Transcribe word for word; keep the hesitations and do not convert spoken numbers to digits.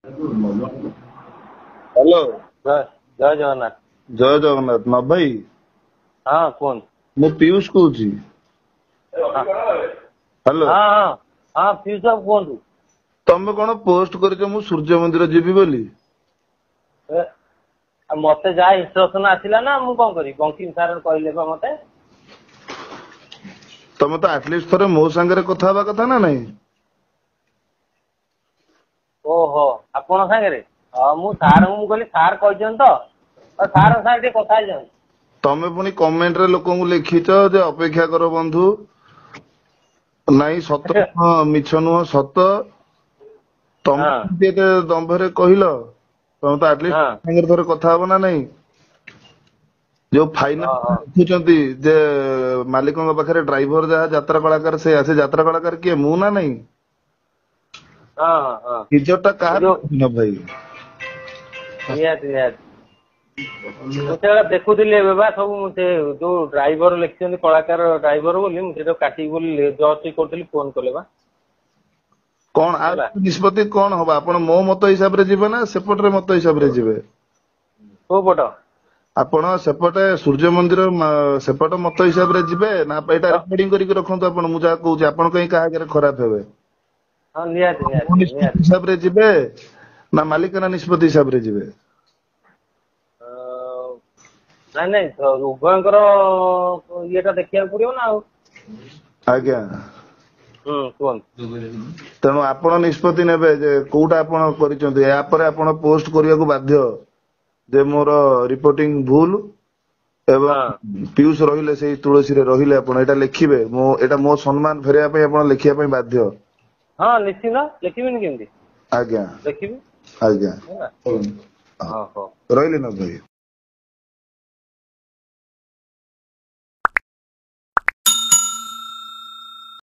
Hello जय जय जगन्नाथ। जय जगन्नाथ नव भाई हाँ कौन? मु पीयूष कहूँ। हाँ हेलो हाँ हाँ हाँ पीयूष बाबू कुहतु। तमे कौन पोस्ट कर सूर्य मंदिर जीवी बोली मत जहाँ इंस्ट्रक्शन आसला ना मु कौन करी बंकिम सार कहले मत तमे तो एटलिस्ट थोड़े मो सांगे कथा हवा कथा ना नहीं। ओहो आपण सागरे मु सार मु कहली सार कहते तो सार सागे कथा जाऊँ। तमे पुणी कमेंट रे लोक लिखिच जे अपेक्षा करो बंधु नाई सत नुह मिछ नुह सत तमे दंभरे कहल तमे तो एटलिस्ट हाँ सांगे थोड़े कथा हब ना नहीं। जो फाइनाल लिखुचंती जे मालिकों पाखे ड्राइवर जहाँ यात्रा कलाकार से आसे यात्रा कलाकार किए मु ना नहीं हाँ हाँ इज्जतटा काहा न भाई निहाती निहाती मुझे देखुली बा सब मुझे जो ड्राइवर लिखिं कलाकार ड्राइवर बोली मुझे काटी बोली जज करी फोन कले बा कौन आ निष्पत्ति कौन हम आपण मो मत हिसाब रे जीवे ना सेपटरे मत हिसाब रे जीवे को पट आपण सेपटे सूर्य मंदिर सेपट मत हिसाब रे जीवे ना एटा रिकॉर्डिंग करके रखंतु आपण मु जा कहूची आपण कहीं काहा आगे खराब हेबे हाँ निहाती निहाती निहाती हिसाब रे जीवे ना मालिकाना निष्पत्ति हिसाब रे जीवे नाई नाई उभयंकर ये देखा पड़ो ना आज्ञा कौन तेणु आपण निष्पत्ति नेबे जे कोउटा आपण करिसंती या पर आपण पोस्ट करिया को बाध्य जे मोर रिपोर्टिंग भूल एवं पीयूष रहिले से तुलसी रे रहिले आपण एटा लिखिबे मो एटा मो सम्मान फेरिया पे आपण लिखिया पे बाध्य। हाँ निश्चित लिखिबिनी केमती आज्ञा लिखिबी आज्ञा हाँ हाँ रहिले न भाई।